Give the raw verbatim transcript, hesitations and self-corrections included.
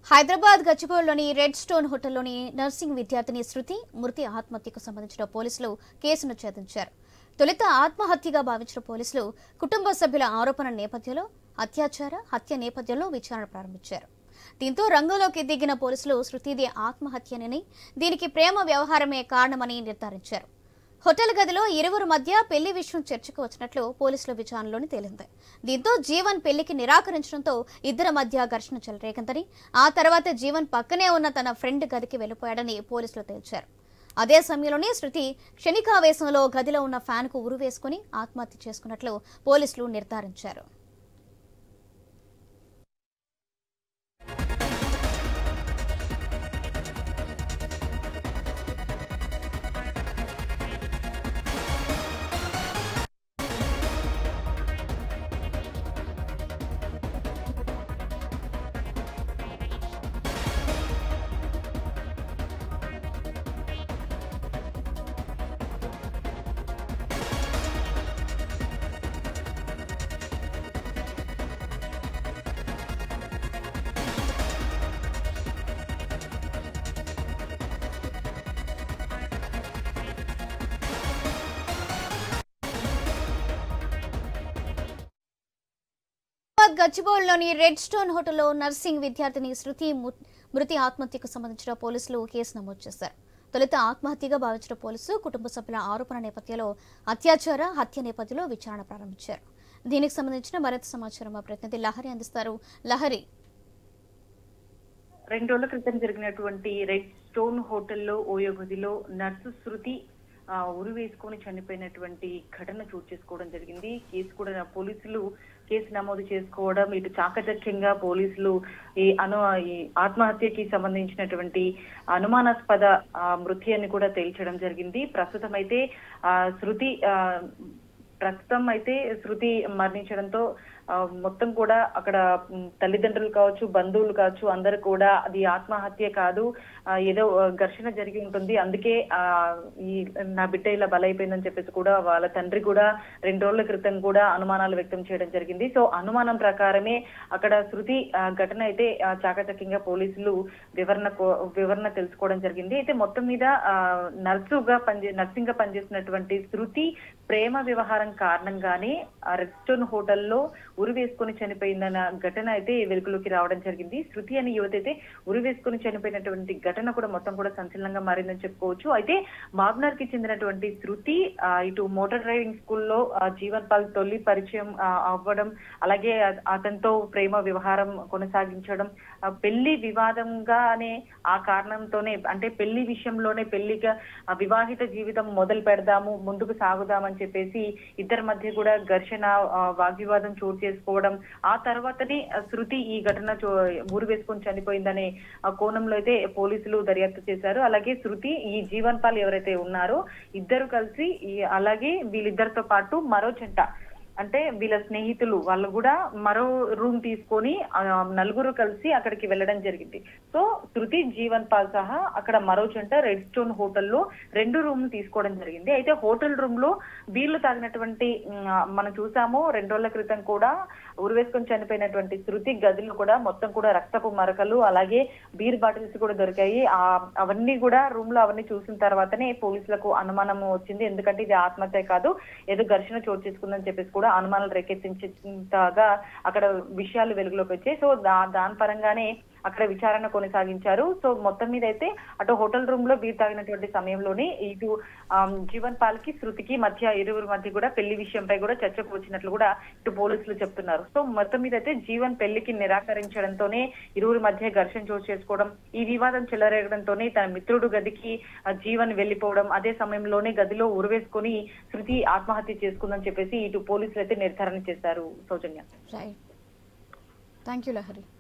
హైదరాబాద్ గచ్చిబౌలిలోని red stone హోటల్లోని nursing విద్యార్థిని శృతి మృతి ఆత్మహత్యకు సంబంధించిన పోలీసులు కేసును ఛేదించారు. తొలుత ఆత్మహత్యగా భావించిన పోలీసులు కుటుంబ సభ్యుల ఆరోపణ నేపథ్యంలో అత్యాచార హత్య నేపథ్యంలో విచారణ ప్రారంభించారు. దీంతో రంగంలోకి దిగిన పోలీసులు శృతిది ఆత్మహత్యనని, దీనికి ప్రేమ వ్యవహారమే కారణమని నిర్ధారించారు. హోటల్ గదిలో ఇరువురు మధ్య పెళ్లి విషయం చర్చకు వచ్చినట్లు పోలీసుల విచారణలోని తేలింది. దీంతో జీవన్ పెళ్లికి నిరాకరించడంతో ఇద్దరి మధ్య ఘర్షణ చెలరేగిందని, ఆ తర్వాత జీవన్ పక్కనే ఉన్న తన ఫ్రెండ్ గదికి వెళ్లిపోయాడని పోలీసులు తేల్చారు. అదే సమయంలోనే శృతి క్షణికావేశంలో గదిలో ఉన్న ఫ్యాన్ కు ఉరి వేసుకుని ఆత్మహత్య చేసుకున్నట్లు పోలీసులు నిర్ధారించారు. గచ్చిబౌలిలోని రెడ్ స్టోన్ హోటల్లో నర్సింగ్ విద్యార్థిని శృతి మృతి ఆత్మహత్యకు సంబంధించిన పోలీసులు కేసు నమోదు చేశారు. తొలుత ఆత్మహత్యగా భావించిన పోలీసులు కుటుంబ సభ్యుల ఆరోపణ నేపథ్యంలో అత్యాచార హత్య నేపథ్యంలో విచారణ ప్రారంభించారు. దీనికి సంబంధించిన మరింత సమాచారం మా ప్రతినిధి లహరి అందిస్తారు. లహరి, రెండు రోజుల క్రితం జరిగినటువంటి రెడ్ స్టోన్ హోటల్లో ఓయో గదిలో నర్సు శృతి ఉరి వేసుకొని చనిపోయినటువంటి ఘటన చోటు చేసుకోవడం జరిగింది. కేసు కూడా పోలీసులు కేసు నమోదు చేసుకోవడం, ఇటు చాకచక్యంగా పోలీసులు ఈ అను ఈ ఆత్మహత్యకి సంబంధించినటువంటి అనుమానాస్పద మృతి అని కూడా తేల్చడం జరిగింది. ప్రస్తుతం అయితే ఆ శృతి ఆ ప్రస్తుతం అయితే శృతి మరణించడంతో మొత్తం కూడా అక్కడ తల్లిదండ్రులు కావచ్చు, బంధువులు కావచ్చు, అందరూ కూడా అది ఆత్మహత్య కాదు, ఏదో ఘర్షణ జరిగి ఉంటుంది, అందుకే ఆ ఈ నా బిడ్డ ఇలా బలైపోయిందని చెప్పేసి కూడా వాళ్ళ తండ్రి కూడా రెండు రోజుల క్రితం కూడా అనుమానాలు వ్యక్తం చేయడం జరిగింది. సో అనుమానం ప్రకారమే అక్కడ శృతి ఘటన అయితే చాకచక్యంగా పోలీసులు వివరణ వివరణ తెలుసుకోవడం జరిగింది. అయితే మొత్తం మీద నర్సుగా పనిచే నర్సింగ్ గా పనిచేసినటువంటి శృతి ప్రేమ వ్యవహారం కారణంగానే రెడ్ స్టోన్ హోటల్లో ఉరి వేసుకుని చనిపోయిందన్న ఘటన అయితే వెలుగులోకి రావడం జరిగింది. శృతి అనే యువత అయితే ఉరి వేసుకుని చనిపోయినటువంటి ఘటన కూడా మొత్తం కూడా సంచలనంగా మారిందని చెప్పుకోవచ్చు. అయితే మాబ్నర్ కి చెందినటువంటి శృతి ఇటు మోటార్ డ్రైవింగ్ స్కూల్లో జీవన్ పాల్ తొలి పరిచయం అవ్వడం, అలాగే అతనితో ప్రేమ వ్యవహారం కొనసాగించడం, పెళ్లి వివాదంగానే ఆ కారణంతోనే అంటే పెళ్లి విషయంలోనే పెళ్లిగా వివాహిత జీవితం మొదలు పెడదాము, ముందుకు సాగుదామని చెప్పేసి ఇద్దరి మధ్య కూడా ఘర్షణ వాగ్వివాదం చోటు చేసుకోవడం, ఆ తర్వాతనే శృతి ఈ ఘటన ఊరు వేసుకొని చనిపోయిందనే కోణంలో అయితే పోలీసులు దర్యాప్తు చేశారు. అలాగే శృతి ఈ జీవన్ పాల్ ఎవరైతే ఉన్నారో ఇద్దరు కలిసి అలాగే వీళ్ళిద్దరితో పాటు మరో చెంట అంటే వీళ్ళ స్నేహితులు వాళ్ళు కూడా మరో రూమ్ తీసుకొని నలుగురు కలిసి అక్కడికి వెళ్ళడం జరిగింది. సో శృతి జీవన్ పాల్ సహా అక్కడ మరో చెంట రెడ్ స్టోన్ హోటల్లో రెండు రూమ్ తీసుకోవడం జరిగింది. అయితే హోటల్ రూమ్ లో వీళ్ళు తాగినటువంటి మనం చూసాము రెండు రోజుల క్రితం కూడా ఉరివేసుకొని చనిపోయినటువంటి శృతి గదిలో కూడా మొత్తం కూడా రక్తపు మరకలు, అలాగే బీర్ బాటిల్స్ కూడా దొరికాయి. ఆ అవన్నీ కూడా రూమ్ లో అవన్నీ చూసిన తర్వాతనే పోలీసులకు అనుమానం వచ్చింది. ఎందుకంటే ఇది ఆత్మహత్య కాదు, ఏదో ఘర్షణ చోటు చేసుకుందని చెప్పేసి కూడా అనుమానాలు రేకెత్తించేంతగా అక్కడ విషయాలు వెలుగులోకి వచ్చాయి. సో దా దాని పరంగానే అక్కడ విచారణ కొనసాగించారు. సో మొత్తం మీద అయితే అటు హోటల్ రూమ్ లో బీర్ తాగినటువంటి సమయంలోనే ఇటు జీవన్ పాల్ కి శృతికి మధ్య ఇరువురి మధ్య కూడా పెళ్లి విషయంపై కూడా చర్చకు వచ్చినట్లు కూడా ఇటు పోలీసులు చెప్తున్నారు. సో మొత్తం మీద అయితే జీవన్ పెళ్లికి నిరాకరించడంతోనే ఇరువురి మధ్య ఘర్షణ చోటు చేసుకోవడం, ఈ వివాదం చెలరేగడంతోనే తన మిత్రుడు గదికి జీవన్ వెళ్లిపోవడం, అదే సమయంలోనే గదిలో ఉరివేసుకొని శృతి ఆత్మహత్య చేసుకుందని చెప్పేసి ఇటు పోలీసులు అయితే నిర్ధారణ చేశారు. Soujanya, thank you Lahari.